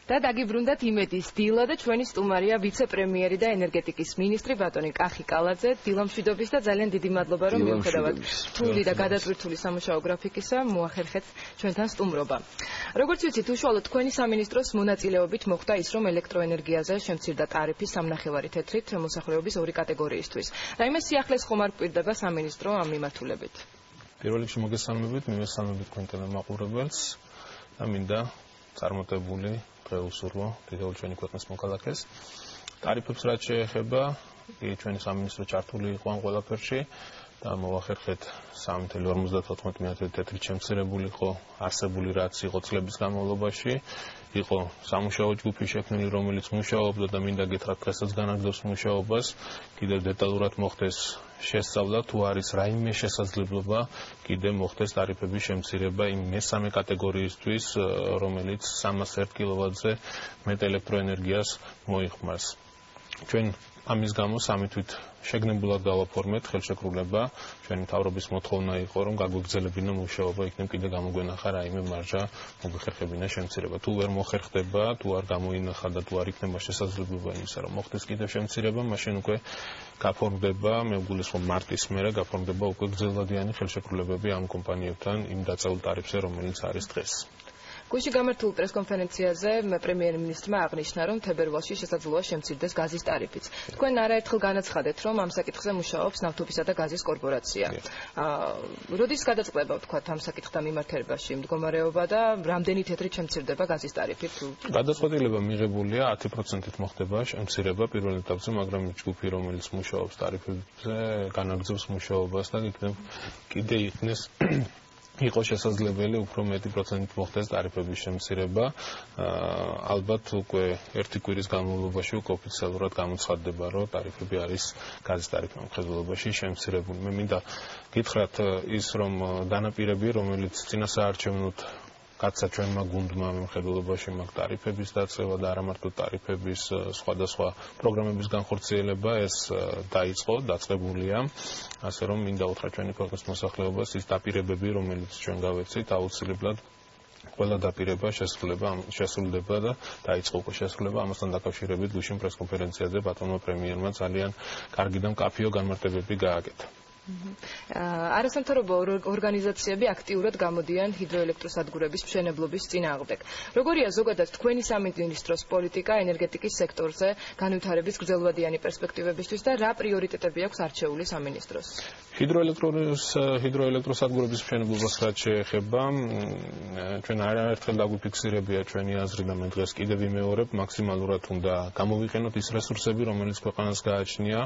და დაგიბრუნდათ იმედის დილა და ჩვენი სტუმარია ვიცე-პრემიერი და ენერგეტიკის მინისტრი ბატონი კახი კალაძე. დილამშვიდობის და ძალიან დიდი მადლობა რომ მიუხედავად რთული და გადატვირთული სამუშაო გრაფიკისა მოახერხეთ ჩვენთან სტუმრობა. როგორც ვიცით, უშუალოდ თქვენი სამინისტროს მონაწილეობით მოხდა ის, რომ ელექტროენერგიაზე შემცირდა ტარიფი 3.5 თეთრით მოსახლეობის ორი კატეგორიისთვის. რაიმე სიახლეს ხომ არ გვპირდება სამინისტრო ამ მიმართულებით? პირველ რიგში მოგესალმებით, მივესალმებით თქვენ ტელემაყურებელს და მინდა წარმატებული დღე უსურვო დიდებული ჩვენი ქვეყნის მოქალაქეს. ტარიფებს რაც შეეხება, ჩვენი სამინისტრო ჩართული იყო ამ ყველაფერში და მოახერხეთ 3.54 თეთრით შემცირებული იყო არსებული რაც იყო წლების განმავლობაში. იყო სამუშაო ჯგუფი შექმნილი, რომელიც მუშაობდა და მინდა გითხრათ დღესაც განაგრძობს მუშაობას. კიდევ დეტალურად მოხდეს შესწავლა თუ არის რაიმე შესაძლებლობა კიდევ მოხდეს ტარიფების შემცირება იმ მესამე კატეგორიისთვის, რომელიც 301 კილოვატზე მეტ ელექტროენერგიას მოიხმარს. ჩვენ ამის გამო სამი თვით შეგნებულად გავაფორმეთ ხელშეკრულება. ჩვენი მთავრობის მოთხოვნა იყო, რომ გაგვეგრძელებინა მუშაობა, იქნებ კიდე გამოგვენახა რაიმე მარჟა მოგვიხერხებინა შემცირება. თუ ვერ მოხერხდება, თუ არ გამოინახა და თუ არ იქნება შესაძლებლობა იმისა, რომ მოხდეს კიდევ შემცირება, მაშინ უკვე გაფორმდება, მე ვგულისხმობ მარტის მერე გაფორმდება უკვე გრძელვადიანი ხელშეკრულებები ამ კომპანიებთან იმ დაწეულ ტარიფზე, რომელიც არის დღეს. გუშინ გამართულ პრესკონფერენციაზე პრემიერ-მინისტრმა აღნიშნა, რომ თებერვალში შესაძლოა შემცირდეს გაზის ტარიფიც. თქვენ არაერთხელ განაცხადეთ, რომ ამ საკითხზე მუშაობს ნავთობისა და გაზის კორპორაცია. როდის გადაწყდება ვთქვათ ამ საკითხთან მიმართებაში მდგომარეობა და რამდენი თეთრით შემცირდება გაზის ტარიფი? გადაწყვეტილება მიღებულია 10%-ით მოხდება შემცირება პირველ ეტაპზე, მაგრამ ჯგუფი, რომელიც მუშაობს ტარიფებზე, განაგრძობს მუშაობას და კიდე იქნეს იყო შესაძლებელი უფრო მეტი პროცენტით მოხდეს ტარიფების შემცირება. ალბათ უკვე ერთი კვირის განმავლობაში უკვე ოფიციალურად გამოცხადდება, რომ ტარიფები არის გაზის ტარიფის მხედველობაში შემცირებული. მე მინდა გითხრათ ის, რომ დანაპირები, რომელიც წინასაარჩევნოდ გაცა ჩვენმა გუნდმა მხედველობაში მაგ ტარიფების დაწევა და არა მარტო ტარიფების სხვადასხვა პროგრამების განხორციელება, ეს დაიწყო, დაწყებულია. ასე რომ მინდა უთხრა ჩვენი ქვეყნის მოსახლეობას ის დაპირებები, რომელიც ჩვენ გავეცით, აუცილებლად ყველა დაპირება შესრულდება და დაიწყო უკვე შესრულება. ამასთან დაკავშირებით გუშინ პრესკონფერენციაზე ბატონმა პრემიერმა ძალიან კარგი და მკაფიო განმარტებები გააკეთა. არასამთავრობო ორგანიზაციები აქტიურად გამოდიან ჰიდროელექტროსადგურების მშენებლობის წინააღმდეგ. როგორია ზოგადად თქვენი სამინისტროს პოლიტიკა ენერგეტიკის სექტორზე განვითარების გრძელვადიანი პერსპექტივებისთვის და რა პრიორიტეტები აქვს არჩეული სამინისტროს? ჰიდროელექტროსადგურების მშენებლობას რაც შეეხება, ჩვენ არაერთხელ დაგვიფიქსირებია ჩვენი აზრი და მე დღეს კიდევ ვიმეორებ, მაქსიმალურად უნდა გამოვიყენოთ ის რესურსები, რომელიც ქვეყანას გააჩნია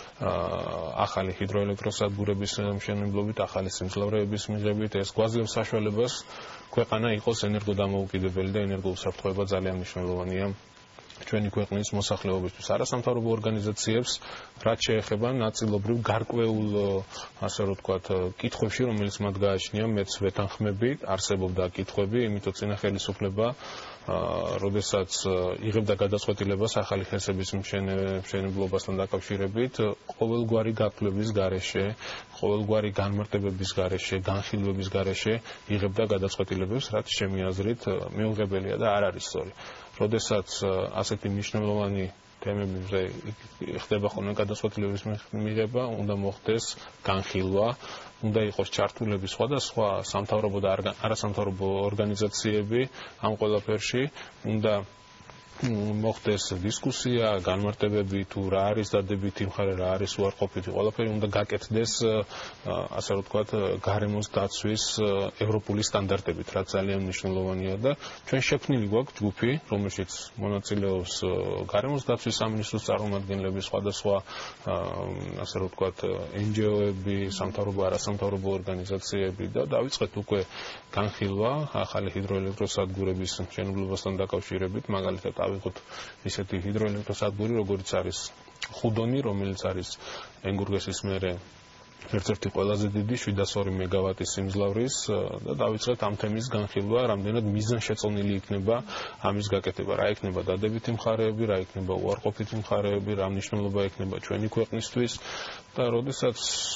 ახალი ჰიდროელექტროსადგურების მშენებლობით, ახალი სიმძლავრეების მიღებით. ეს გვაძლევს საშუალებას ქვეყანა იყოს ენერგოდამოუკიდებელი და ენერგოუსაფრთხოება ძალიან მნიშვნელოვანია ჩვენი ქვეყნის მოსახლეობისთვის. არასამთავრობო ორგანიზაციებს რაც შეეხება ნაწილობრივ გარკვეულ, ასე რომ ვთქვათ, კითხვებში, რომელიც მათ გააჩნია, მეც ვეთანხმები, არსებობდა კითხვები, იმიტომ წინა ხელისუფლება როდესაც იღებდა გადაწყვეტილებას ახალი ჰესების მშენებლობასთან დაკავშირებით, ყოველგვარი გათვლების გარეშე, ყოველგვარი განმარტებების გარეშე, განხილვების გარეშე იღებდა გადაწყვეტილებებს, რაც ჩემი აზრით მიუღებელია და არ არის სწორი. როდესაც ასეთი მნიშვნელოვანი თემებზე ხდება ხოლმე გადაწყვეტილების მიღება, უნდა მოხდეს განხილვა, უნდა იყოს ჩართულები სხვადასხვა სამთავრობო და არასამთავრობო ორგანიზაციები ამ ყველაფერში, უნდა მოხდეს დისკუსია, განმარტებები თუ რა არის დადებითი მხარე, რა არის უარყოფითი, ყველაფერი უნდა გაკეთდეს, ასე რომ ვთქვათ, გარემოს დაცვის ევროპული სტანდარტებით, რაც ძალიან მნიშვნელოვანია და ჩვენ შექმნილი გვაქვს ჯგუფი, რომელშიც მონაწილეობს გარემოს დაცვის სამინისტროს წარმომადგენლები, სხვადასხვა, ასე რომ ვთქვათ, NGO-ები, სამთავრობო, არასამთავრობო ორგანიზაციები და დავიწყეთ უკვე განხილვა ახალი ჰიდროელექტროსადგურების მშენებლობასთან დაკავშირებით, მაგალითად ავიღოთ ისეთი ჰიდროელექტროსადგური, როგორც არის ხუდონი, რომელიც არის ენგურგესის მერე ერთ-ერთი ყველაზე დიდი 702 მეგავატის სიმძლავრის და დავიწყეთ ამ თემის განხილვა, რამდენად მიზანშეწონილი იქნება ამის გაკეთება, რა იქნება დადებითი მხარეები, რა იქნება უარყოფითი მხარეები, რა მნიშვნელობა იქნება ჩვენი ქვეყნისთვის და როდესაც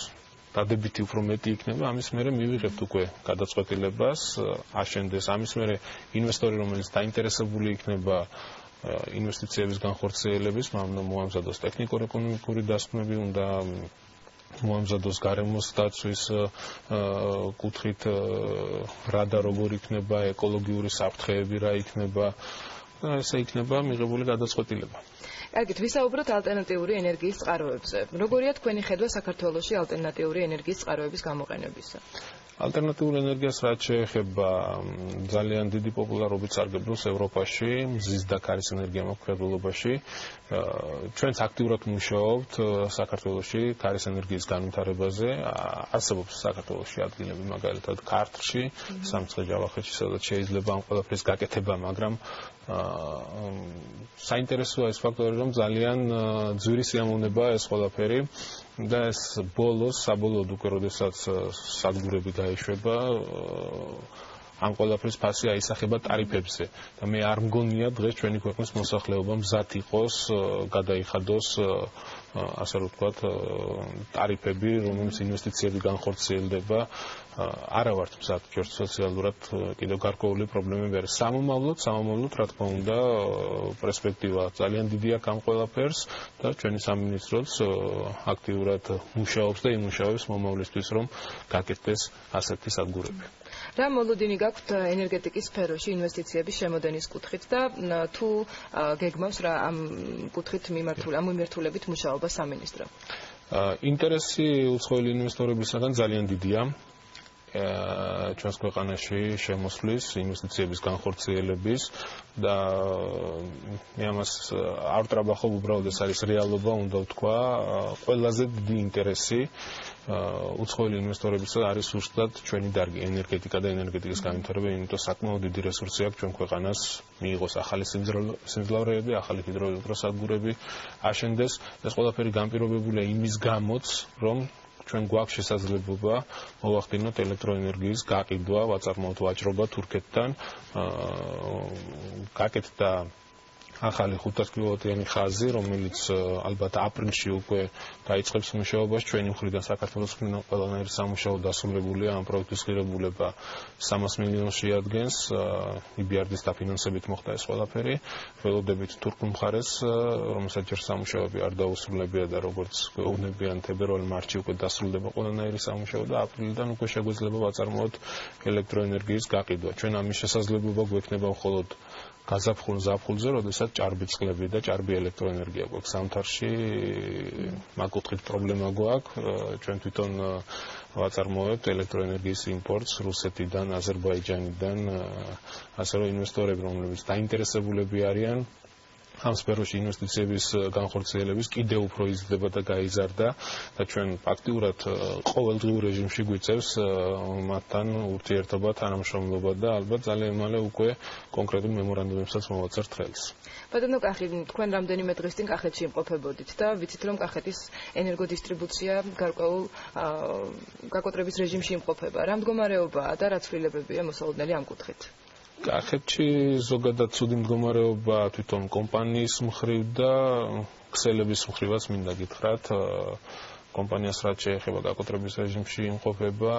დადებითი უფრო მეტი იქნება, ამის მერე მივიღებთ უკვე გადაწყვეტილებას, აშენდეს ამის მერე ინვესტორი, რომელიც დაინტერესებული იქნება ინვესტიციების განხორციელების, მოამზადოს ტექნიკურ-ეკონომიკური დასკვნები, უნდა მოამზადოს გარემოს დაცვის კუთხით რა და როგორ იქნება, ეკოლოგიური საფრთხეები რა იქნება, ესე იქნება მიღებული გადაწყვეტილება. კარგით, ვისაუბროთ ალტერნატიული ენერგიის წყაროებზე. როგორია თქვენი ხედვა საქართველოში ალტერნატიული ენერგიის წყაროების გამოყენებისა? ალტერნატიულ ენერგიას რაც შეეხება ძალიან დიდი პოპულარობით სარგებლობს ევროპაში, მზის და ქარის ენერგიამოქმედებელობაში. ჩვენც აქტიურად მუშაობთ საქართველოში ქარის ენერგიის განვითარებაზე. არსებობს საქართველოში ადგილები, მაგალითად ქართლში, სამცხე-ჯავახეთში, სადაც შეიძლება ამ ყველაფრის გაკეთება, მაგრამ საინტერესოა ეს ფაქტორი, რომ ძალიან ძვირი სიამოვნებაა ეს ყველაფერი და ეს საბოლოოდ უკვე როდესაც სადგურები გაიშვება, ამ ყველაფრის ფასი აისახება ტარიფებზე და მე არ მგონია დღეს ჩვენი ქვეყნის მოსახლეობა მზად იყოს გადაიხადოს ასე რომ ვთქვათ ტარიფები, რომელიც ინვესტიციები განხორციელდება, არა ვართ მზად ჯერ სოციალურად კიდევ გარკვეული პრობლემები არის. სამომავლოდ რა თქმა უნდა პერსპექტივა ძალიან დიდი აქვს ამ ყველაფერს და ჩვენი სამინისტროც აქტიურად მუშაობს და იმუშავებს მომავლისთვის, რომ გაკეთდეს ასეთი სადგურები. რა მოლოდინი გაქვთ ენერგეტიკის სფეროში ინვესტიციების შემოდენის კუთხით და თუ გეგმავს რა ამ კუთხით მიმართულებით მუშაობა სამინისტრო? ინტერესი უცხოელი ინვესტორებისგან ძალიან დიდია. ჩვენს ქვეყანაში შემოსვლის, ინვესტიციების განხორციელების და მე ამას არ ვტრაბახობ, უბრალოდ ეს არის რეალობა, უნდა ვთქვა, ყველაზე დიდი ინტერესი უცხოელი ინვესტორებისა არის უშუალოდ ჩვენი დარგი ენერგეტიკა და ენერგეტიკის განვითარება, იმიტომ საკმაოდ დიდი რესურსი აქვს ჩვენ ქვეყანას მიიღოს ახალი სიმძლავრეები, ახალი ჰიდროელექტროსადგურები აშენდეს. ეს ყველაფერი განპირობებულია იმის გამოც, რომ ჩვენ გვაქვს შესაძლებლობა მოვახდინოთ ელექტროენერგიის გაყიდვა, ვაწარმოოთ ვაჭრობა თურქეთთან, გაკეთდა ახალი 500 კილოვატიანი ხაზი, რომელიც ალბათ აპრილში უკვე დაიწყებს მუშაობას. ჩვენი მხრიდან საქართველოს მხრიდან ყველანაირი სამუშაო დასრულებულია, ამ პროექტის ღირებულება 300 მილიონს შეადგენს, EBRD-ის დაფინანსებით მოხდა ეს ყველაფერი. ველოდებით თურქულ მხარეს, რომელსაც ჯერ სამუშაოები არ დაუსრულებია და როგორც გვეუბნებიან, თებერვალ-მარტში უკვე დასრულდება ყველანაირი სამუშაო და აპრილიდან უკვე შეგვეძლება ვაწარმოოთ ელექტროენერგიის გაყიდვა. ჩვენ ამის შესაძლებლობა გვექნება მხოლოდ გაზაფხულ-ზაფხულზე, როდესაც ჭარბი წყლები და ჭარბი ელექტროენერგია გვაქვს. ზამთარში მაგ კუთხით პრობლემა გვაქვს. ჩვენ თვითონ ვაწარმოებთ ელექტროენერგიის იმპორტს რუსეთიდან, აზერბაიჯანიდან, ასე რომ ინვესტორები, რომლებიც დაინტერესებულები არიან ამ სფეროში ინვესტიციების განხორციელების კიდევ უფრო იზრდება და გაიზარდა და ჩვენ აქტიურად ყოველდღიურ რეჟიმში გვიწევს მათთან ურთიერთობა, თანამშრომლობა და ალბათ ძალიან მალე უკვე კონკრეტულ მემორანდუმებსაც მოვაწერთ ხელს. ბატონო კახი, თქვენ რამდენიმე დღის წინ კახეთში იმყოფებოდით და ვიცით, რომ კახეთის ენერგოდისტრიბუცია გარკვეულ გაკოტრების რეჟიმში იმყოფება. რა მდგომარეობაა და რა ცვლილებებია მოსალოდნელი ამ კუთხით? კახეთში ზოგადად ცუდი მდგომარეობა თვითონ კომპანიის მხრივ და ქსელების მხრივაც მინდა გითხრათ. კომპანიას რაც შეეხება გაკოტრების რეჟიმში იმყოფება,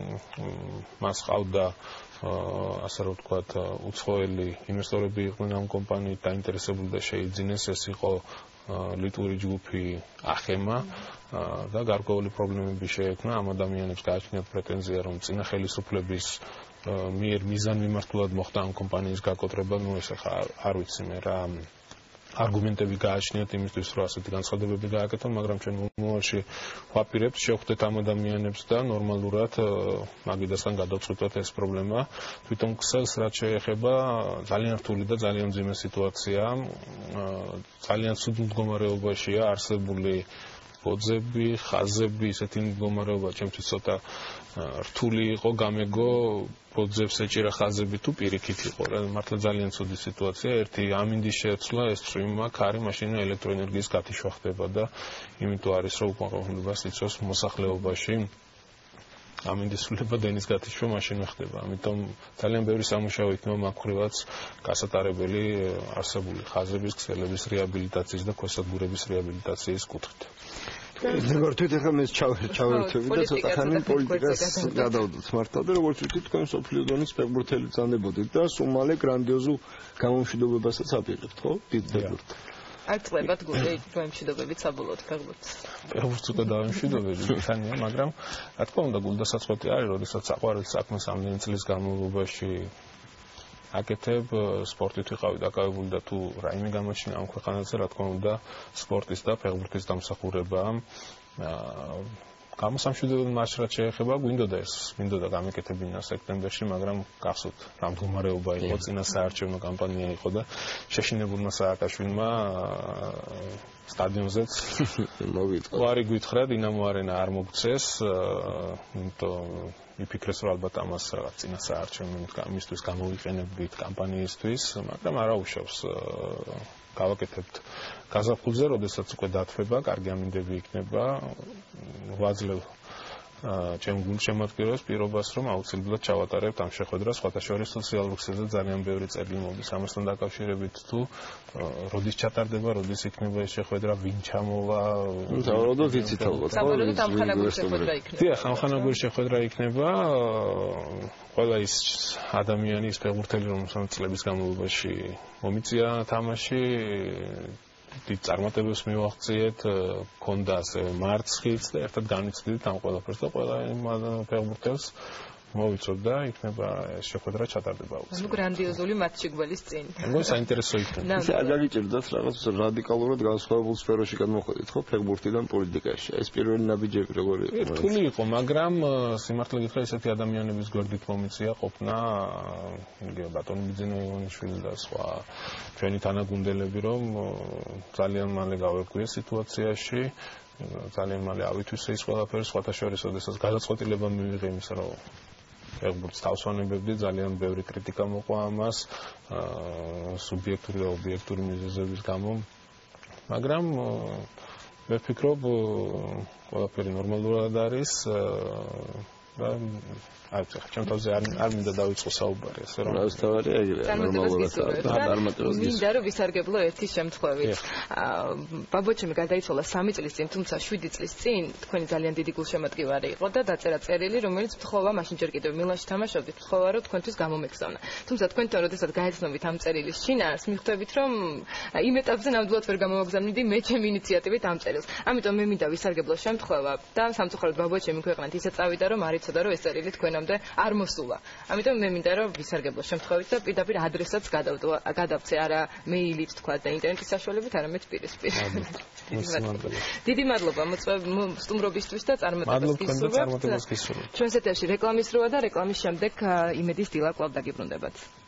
მას ყავდა ასე რომ ვთქვათ, უცხოელი ინვესტორები იყვნენ ამ კომპანიით დაინტერესებული და შეიძინეს, ეს იყო ლიტვური ჯგუფი ახემა და გარკვეული პრობლემები შეექმნა. ამ ადამიანებს გააჩნიათ პრეტენზია, რომ წინა ხელისუფლების მიერ მიზანმიმართულად მოხდა ამ კომპანიის გაკოტრება, ეს ახლა არ ვიცი მე რა არგუმენტები გააჩნიათ იმისთვის, რომ ასეთი განცხადებები გააკეთონ, მაგრამ ჩვენ მომავალში ვაპირებთ შევხვდეთ ამ ადამიანებს და ნორმალურად მაგიდასთან გადავწყვიტოთ ეს პრობლემა. თვითონ ქსელს რაც შეეხება, ძალიან რთული და ძალიან მძიმე სიტუაცია, ძალიან ცუდ მდგომარეობაშია არსებული ბოძები, ხაზები, ისეთი მდგომარეობა ჩემთვის ცოტა რთული იყო, გამეგო ბოძებს ეჭირა ხაზები თუ პირიქით იყო, მართლა ძალიან ცუდი სიტუაცია. ერთი ამინდის შეცვლა, ეს წვიმა, ქარი, მაშინ ელექტროენერგიის გათიშვა ხდება და იმიტომ არის, რომ უკმაყოფილებას იწვევს მოსახლეობაში. ამინდის სრულება და ენის გათიშვა მაშინვე ხდება. ამიტომ ძალიან ბევრი სამუშაო იქნება მაგ მხრივაც გასატარებელი არსებული ხაზების, ქსელების რეაბილიტაციის და ქვესადგურების რეაბილიტაციის კუთხით. როგორ თვით ახლა მე ჩავერთვები და ცოტა ხანი პოლიტიკას გადავდოთ მართლა და როგორც ვთქვით თქვენ სოფლიო დონის ფეხბურთელი ძანდებოდით და სულ მალე გრანდიოზულ გამომშვიდობებასაც აპირებთ ხო? დიდ ფეხბურთს. არ წლებათ გული გამომშვიდობებით საბოლოოდ ფეხბურთს. ფეხბურთს უკვე დავამშვიდობები ხანია, მაგრამ რა თქმა უნდა გულდასაწყვეტი არის, როდესაც საყვარელ საქმეს ამდენი წლის განმავლობაში აკეთებ, სპორტით ვიყავი დაკავებული და თუ რაიმე გამოჩინა ამ ქვეყანაზე, რა თქმა უნდა, სპორტის და ფეხბურთის დამსახურებაა. გამოსამშვიდებელი მარშრუტ შეეხება, გვინდოდა გამეკეთებინა სექტემბერში, მაგრამ გახსოვთ, რა მდგომარეობა იყო, წინა საარჩევნო კამპანია იყო და შეშინებულმა სააკაშვილმა სტადიონზეც უარი გითხრა, დინამო არენა არ მოგწეს, იფიქრეს რომ ალბათ ამას რაღაც წინა საარჩევნო გამოვიყენებდით კამპანიისთვის, მაგრამ არა უშავს გავაკეთებთ გაზაფხულზე, როდესაც უკვე დათვება, კარგი ამინდები იქნება, ვაძლევ ჩემ გულშემატკივრებს პირობას, რომ აუცილებლად ჩავატარებთ ამ შეხვედრას, სხვათა შორის სოციალურ ქსელზე ძალიან ბევრი წერილი მოდის ამასთან დაკავშირებით, თუ როდის ჩატარდება, როდის იქნება ეს შეხვედრა, ვინ ჩამოვა, საუბრობთ იცით ალბათ. საბოლოოდ ამხანაგური შეხვედრა იქნება. დიახ, ამხანაგური შეხვედრა იქნება. ყველა ის ადამიანი, ის ფეხბურთელი, რომელსაც წლების განმავლობაში მომიწია თამაში, დიდ წარმატებებს მივაღწიეთ, ქონდა ასე მარცხიც და ერთად განვიცდით ამ ყველაფერს და ყველა იმ ფეხბურთელს მოვიცოთ და იქნება ეს შეხვედრა ჩატარდება აუცილებლად. ანუ გრანდიოზული მატჩი გველის წინ. მგონი საინტერესო იქნება. ისე არ გაგიჭირდათ რაღაც რადიკალურად განსხვავებულ სფეროში გადმოხვედით ხო ფეხბურთიდან პოლიტიკაში. ეს პირველი ნაბიჯები როგორი იყო? რთული იყო, მაგრამ სიმართლე გითხრა ესეთი ადამიანების გვერდით მომიწია ყოფნა ბატონი ბიძინა ივანიშვილი და სხვა ჩვენი თანაგუნდელები, რომ ძალიან მალე გავერკვიე სიტუაციაში, ძალიან მალე ავითვისე ის ყველაფერი, სხვათა შორის, როდესაც გადაწყვეტილება მივიღე იმისა, რომ ფეხბურთს თავსვანებებდი, ძალიან ბევრი კრიტიკა მოყვა ამას, სუბიექტური და ობიექტური მიზეზების გამო, მაგრამ მე ვფიქრობ, ყველაფერი ნორმალურად არის და აი ხა ჩემ თავზე არ მინდა დავიწყო საუბარი, ასე რომ თავარი ეგრეა ნორმალურად წარმატებას მინდა რომ ვისარგებლო ერთი შემთხვევით. ბაბოჩემი გარდაიცვალა 3 წლის წინ, თუმცა 7 წლის წინ თქვენი ძალიან დიდი გულშემატკივარი იყო და დაწერა წერილი, რომელიც თხოვა მაშინ ჯერ კიდევ მილანში თამაშობდით, თხოვა რომ თქვენთვის გამომეგზავნა. თუმცა თქვენთან როდესაც გაეცნობით ამ წერილის შინაარს, მიხვდებით რომ იმ ეტაპზე ნამდვილად ვერ გამოვაგზავნიდი მე ჩემი ინიციატივით ამ წერილს. ამიტომ მე მინდა ვისარგებლო შემთხვევა და სამწუხაროდ ბაბოჩემი ქვეყნად ისე წავიდა რომ არ იცოდა რომ ეს წერილი თქვენამდე არ მოსულა. ამიტომ მე მინდა რომ ვისარგებლო შემთხვევით და პირდაპირ ადრესაც გადავწე არა მეილით თქვა და ინტერნეტის საშუალებით, არამედ პირისპირ. დიდი მადლობა სტუმრობისთვის და წარმატებას გისურვებთ. ჩვენს ეთერში რეკლამის როა და რეკლამის შემდეგ იმედის დილა კვლავ დაგიბრუნდებათ.